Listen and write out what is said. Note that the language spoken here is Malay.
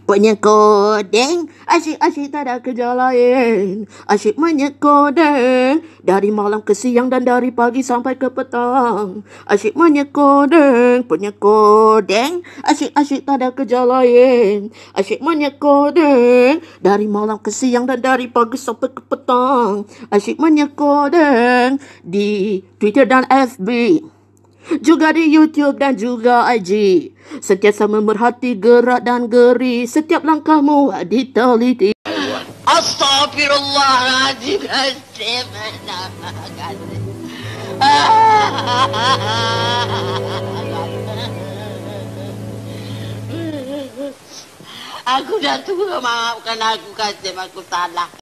Penyekodeng, asyik-asyik tak ada kerja lain. Asyik menyekodeng, dari malam ke siang dan dari pagi sampai ke petang. Asyik menyekodeng, penyekodeng, asyik-asyik tak ada kerja lain. Asyik menyekodeng, dari malam ke siang dan dari pagi sampai ke petang. Asyik menyekodeng, di Twitter dan FB. Juga di YouTube dan juga IG. Sentiasa memerhati gerak dan geri. Setiap langkahmu diteliti. Astagfirullahaladzim. Aku dah tua, maafkan aku, Kasim, aku salah.